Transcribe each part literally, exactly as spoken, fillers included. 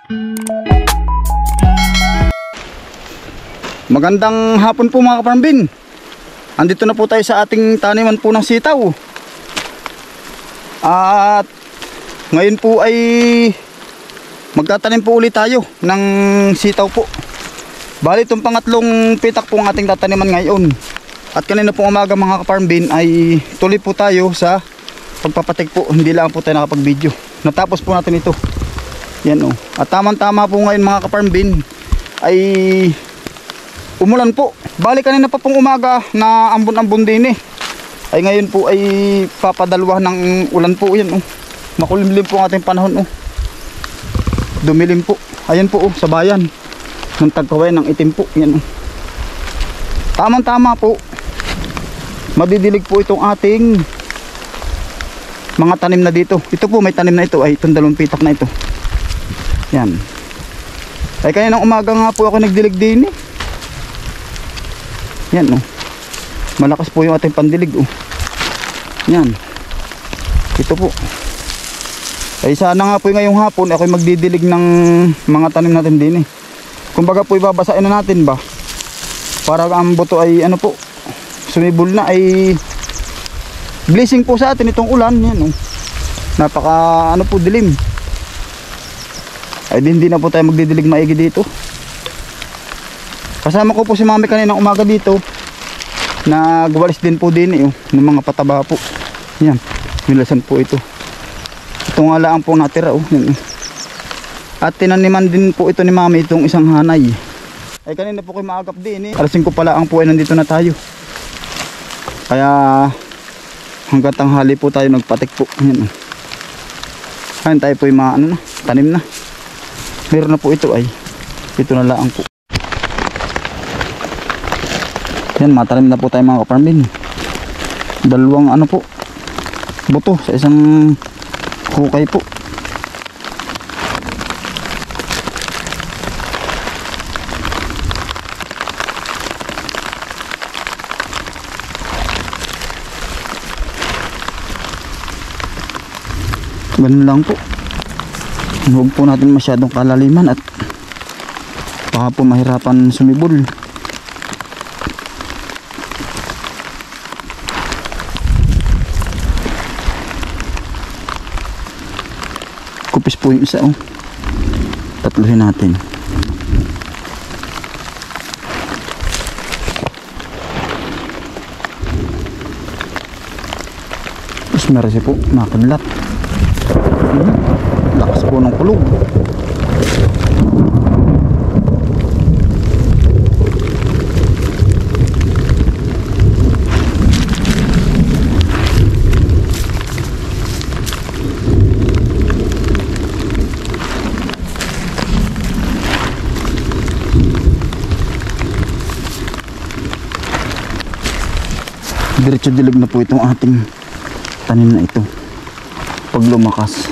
Magandang hapon po mga kaparambin. Andito na po tayo sa ating taniman po ng sitaw. At ngayon po ay magtatanim po ulit tayo ng sitaw po. Bali itong pangatlong pitak po ang ating tataniman ngayon. At kanina po umaga mga kaparambin ay tuloy po tayo sa pagpapatik po. Hindi lang po tayo nakapag video. Natapos po natin ito. Yan o. At tamang tama po ngayon mga kaparambin ay umulan po. Bali kanina pa pong umaga na ambon-ambon din eh. Ay ngayon po ay papadalwa ng ulan po. Yan oh. Makulimlim po ang ating panahon oh. Dumilim po. Ayan po oh, sa bayan. Ng tagkawayan ng itim po. Yan oh. Tamang-tama po. Madidilig po itong ating mga tanim na dito. Ito po may tanim na ito ay itong dalawang pitak na ito. Yan. Ay kaninang umaga nga po ako nagdilig din eh. Yan oh. Malakas po yung ating pandilig oh. Yan. Ito po. Ay sana nga po ngayong hapon ako magdidilig ng mga tanim natin din eh. Kumbaga po ibabasain na natin ba. Para ang buto ay ano po sumibol na ay blessing po sa atin itong ulan. Yan oh. Napaka ano po dilim. Ay hindi na po tayo magdidilig maigi dito. Kasama ko po si mami kaninang umaga dito. Nagwalis din po din eh, oh, ng mga pataba po. Yan, nilasan po ito. Ito nga lang po natira oh, yan, oh. At tinaniman din po ito ni mami itong isang hanay. Ay kanina po kayo maagap din eh. Alas singko pala ang po ay nandito na tayo. Kaya hanggang tanghali po tayo nagpatik po. Yan, oh. Kayan tayo po yung mga ano na, tanim na. Meron na po ito ay. Ito na lang po. Yan, matanim na po tayo mga kaparambin. Dalawang ano po buto sa isang hukay po. Ganun lang po. Huwag po natin masyadong kalaliman at baka po mahirapan sumibol. Kupis po yung isa oh. Tatluhin natin. Mas merasi po, nakadlat. Hmm, lakas po ng kulog. Diretso dilig na po itong ating tanim na ito pag lumakas.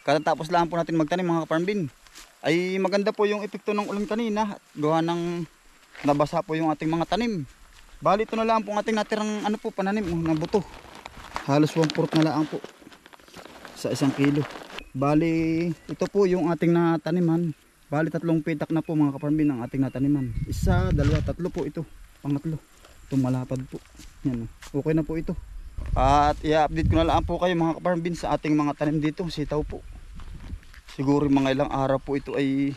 Katatapos lang po natin magtanim mga ka-farm bin. Ay maganda po yung epekto ng ulan kanina. Gawa ng nabasa po yung ating mga tanim. Bali ito na lang po ang ating natirang ano po pananim oh, na buto. Halos one fourth na lang po sa isang kilo. Bali ito po yung ating nataniman. Bali tatlong pitak na po mga ka-farm bin ang ating nataniman. Isa, dalawa, tatlo po ito. Pangatlo. Itong malapad po. Yan, okay na po ito. At i-update ko na lang po kayo mga ka-farm bin sa ating mga tanim dito. Sitaw po. Siguro mga ilang araw po ito ay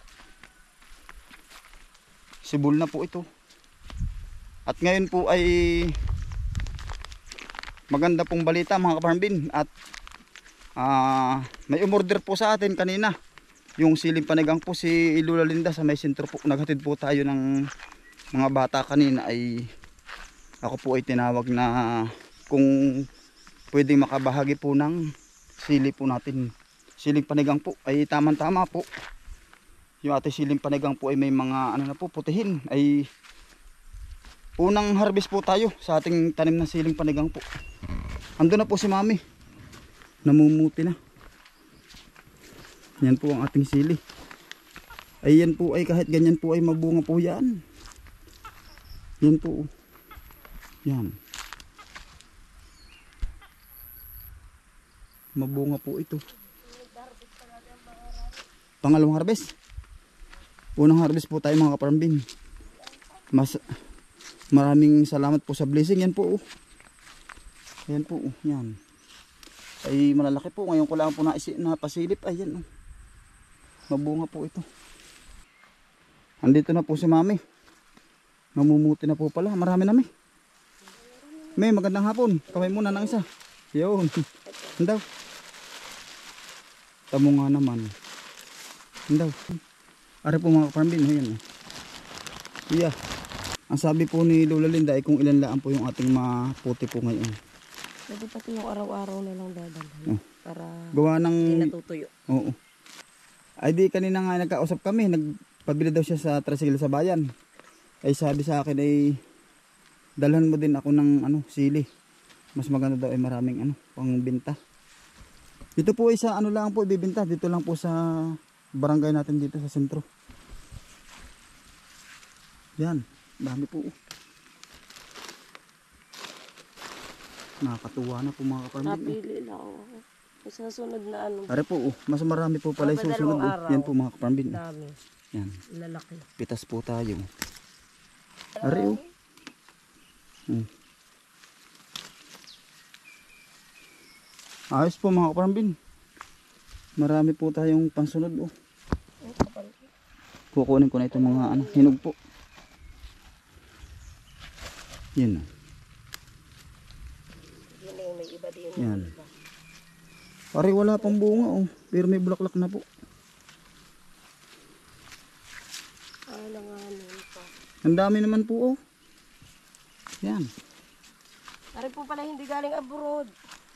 sibol na po ito. At ngayon po ay maganda pong balita mga ka-farm bin. At uh, may umorder po sa atin kanina. Yung siling panigang po si Lola Linda sa may sentro po. Naghatid po tayo ng mga bata kanina ay ako po ay tinawag na kung pwedeng makabahagi po ng sili po natin. Siling panigang po ay tamang tama po. Yung ating siling panigang po ay may mga ano na po putihin. Ay unang harvest po tayo sa ating tanim na siling panigang po. Ando na po si mami. Namumuti na. Yan po ang ating sili. Ay yan po ay kahit ganyan po ay mabunga po yan. Yan po. Yan. Mabunga po ito. Pangalawang harvest. Unang harvest po tayo mga ka-farm bin. Mas maraming salamat po sa blessing. Yan po. Oh. Yan po. Oh. Yan. Ay malalaki po. Ngayon ko lang po napasilip. Ayan. Oh. Mabunga po ito. Andito na po si mami. Namumuti na po pala. Marami na may. May magandang hapon. Kamay muna ng isa. Yun. Andaw. Tamo nga naman. Andaw. Ari po mga ka-farm bin. Ayan. Yeah. Ang sabi po ni Lola Linda ay kung ilan laan po yung ating maputi po ngayon. Pwede pati yung araw-araw na lang dadalhin. Oh. Para gawa ng hindi natutuyo. Oo. Ay di kanina nga nagkausap kami. Nagpabili daw siya sa tricycle sa bayan. Ay sabi sa akin ay dalhan mo din ako ng ano sili. Mas maganda daw ay maraming ano pangbenta. Dito po ay sa ano lang po ibibenta. Dito lang po sa barangay natin dito sa sentro. Yan. Dami po. Nakakatuwa na po mga ka-farm bin. Napili lang ako. Sa sunod na ano. Are po, oh, mas marami po pala yung susunod. Oh. Yan po mga ka-farm bin. Dami. Yan. Lalaki. Pitas po tayo. Are oh. Hmm. Ayos po mga ka-farm bin. Marami po tayong pansunod. Oh. Kukunin ko na itong mga ano, hinog po. Yan. May iba din. Yan. Pare wala pang bunga oh, pero may bulaklak na po. Ano nga nun pa. Ang dami naman po oh. Yan. Pare po pala hindi galing abroad.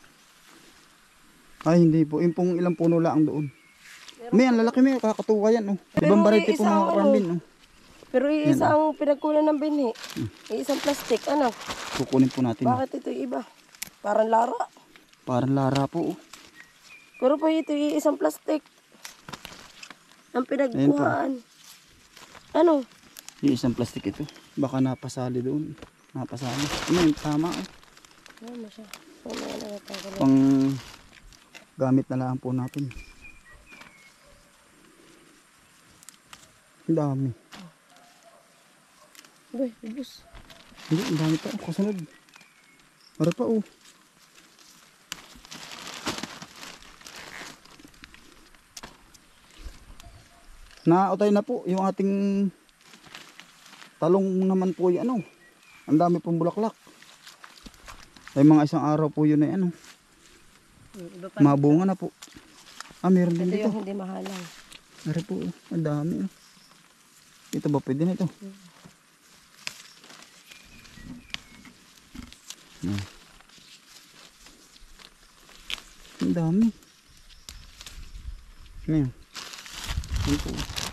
Ay hindi po, yung pong ilang puno lang doon. May ang lalaki may kakatuwa yan oh. Ibang variety po mga ka-farm bin oh. Pero iisa ang pinagkunan ng binhi. Hmm. Iisang plastic ano. Kukunin po natin. Bakit ito iba? Parang lara. Parang lara po oh. Pero po ito iisang plastic. Ang pinagkuhaan. Ano? Yung isang plastic ito. Baka napasali doon. Napasali. Ano yung tama oh. Ano siya? Ano na natanggal. Pang gamit na lang po natin. Ang dami. Uy, ubus. Hindi, ang dami pa. Kasunod. Para pa oh. Nautay na po yung ating talong naman po yung ano. Ang dami pong bulaklak. Ay mga isang araw po yun ay ano. Mabunga na po. Ah, meron din ito dito. Ito yung hindi mahalang. Ari po, oh. Ang dami oh. Ito ba pwede na ito? Hmm. Ang dami. Ngayon. Ito.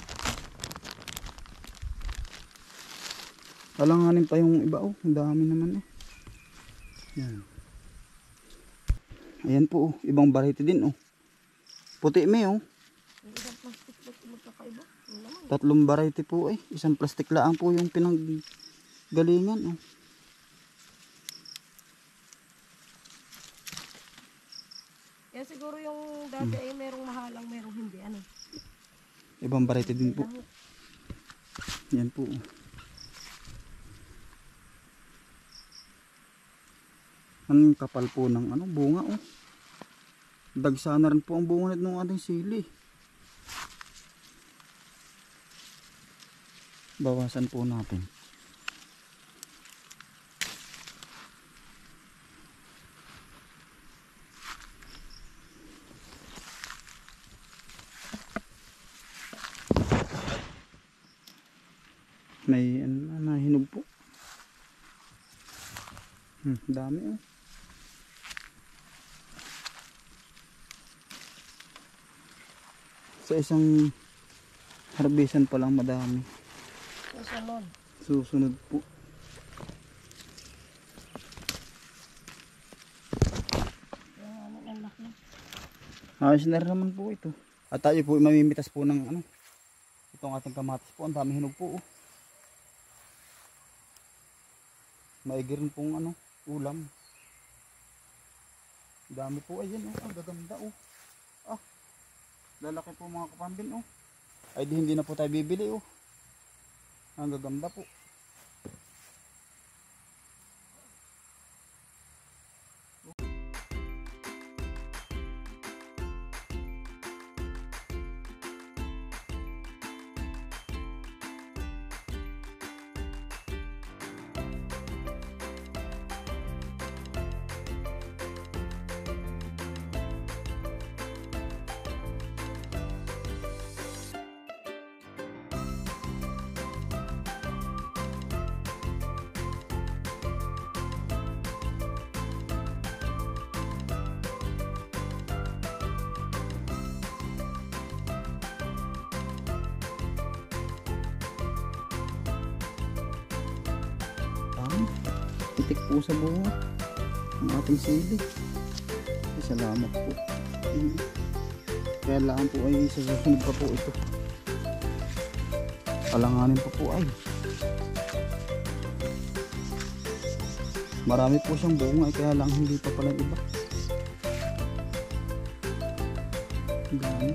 Alanganin pa yung iba oh. Ang dami naman oh. Yan. Ayan po oh. Ibang variety din oh. Puti may oh. Yung isang plastic ba't magkakaiba? Yun naman. Tatlong variety po eh. Isang plastic lang po yung pinanggalingan oh. Kaya siguro yung dati ay merong mahalang, merong hindi. Ano? Ibang variety din po. Dahil Yan po. Ang kapal po ng ano, bunga oh. Dagsa na rin po ang bunga ng ating sili. Bawasan po natin. May ano na nahinog po. Hmm, dami oh. Sa isang harbisan pa lang madami. susunod. Susunod po. Yung ano, ang laki. Ayos na rin naman po ito. At tayo po mamimitas po ng ano. Itong ating kamatis po. Ang dami hinog po oh. Maigi rin pong ano, ulam. Dami po ayan oh. Ang gaganda oh. Ah. Lalaki po mga kapambin oh. Ay di hindi na po tayo bibili oh. Ang gaganda po. Itik po sa bunga ang ating sili. Ay, salamat po. Kaya lang po ay sa susunod pa po ito. Alanganin pa po ay. Marami po siyang bunga kaya lang hindi pa pala iba. Dami.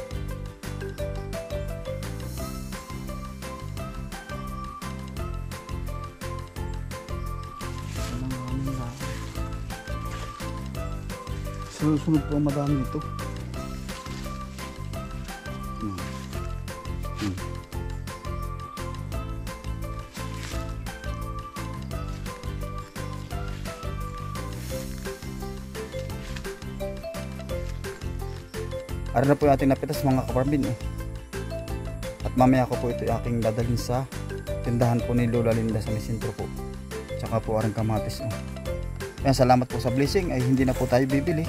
Susunod po madami ito. Hmm. Hmm. Ara na po yung ating napitas mga kaparbin eh. At mamaya ko po ito aking dadalhin sa tindahan po ni Lola Linda sa Mesentro po. Tsaka po arang kamatis oh. Kaya salamat po sa blessing ay hindi na po tayo bibili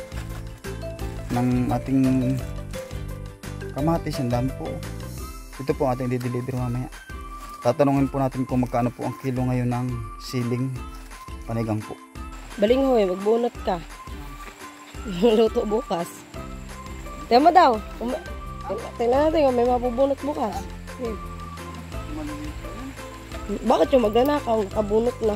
ng ating kamatis. Ang dami po. Ito po ating di-deliver mamaya. Tatanungin po natin kung magkano po ang kilo ngayon ng siling panigang po. Balinghoy, magbunot ka. Luto bukas. Tingnan mo daw. Tingnan natin kung may mabubunot bukas. Hmm. Bakit yung magnanakaw? Kabunot na.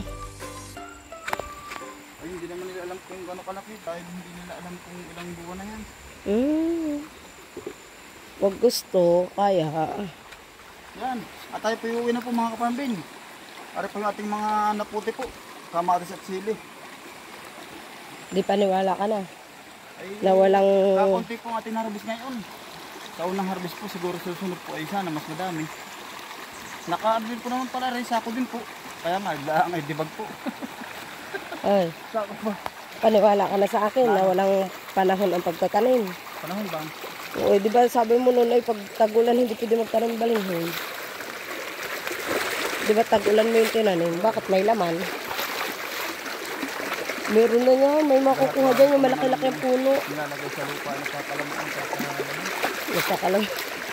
Ay, hindi naman nila alam kung gano'ng kalaki dahil hindi nila alam kung ilang buwan na yan. Hmm. Wag gusto, kaya. Yan. At tayo po iuwi na po mga kapambin. Ari po yung ating mga naputi po. Kamatis at sili. Di paniwala ka na. Ay, Na walang... kakunti po ang ating harvest ngayon. Sa unang harvest po siguro susunod po ay sana mas madami. Naka-advil po naman pala rin sako din po. Kaya nga, laang ay dibag po. Ay, Sako po. paniwala ka na sa akin na walang panahon ang pagtatanim. Panahon ba? Oo, di ba sabi mo noon ay pag tag-ulan hindi pwede magtanim balinghoy. Di ba tag-ulan mo yung tinanim? Bakit may laman? Meron na nga, may makukuha dyan yung malaki-laki ang puno. Nilalagay sa lupa, napapalamaan sa kalaman. Basta ka lang.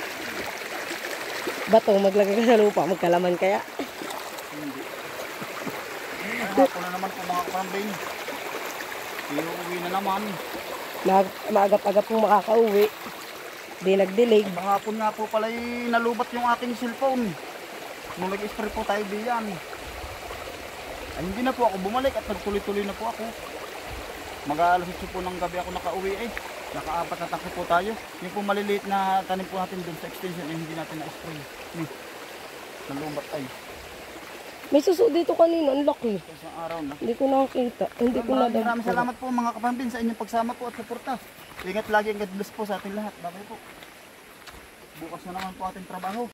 Batong maglagay ka sa lupa, magkalaman kaya. Hindi. Ay, hapon na naman po mga kapambin. Iuwi na naman. Mag maagap-agap pong makakauwi. Di nagdilig. Kahapon nga po pala nalubat yung aking cellphone. Nung nag-spray po tayo diyan. Ay hindi na po ako bumalik at nagtuloy-tuloy na po ako. Mag-aalas itso po ng gabi ako nakauwi eh. Nakaapat na takip po tayo. Yung po maliliit na tanim po natin doon sa extension eh, hindi natin na-spray. Ni, nalubat ay. May suso dito kanina, ang laki. Isang araw na. Hindi ko nakita. Hindi ko na Maraming maraming salamat po mga kapambin sa inyong pagsama po at suporta. Ingat lagi, God bless po sa ating lahat. Babay po. Bukas na naman po ating trabaho.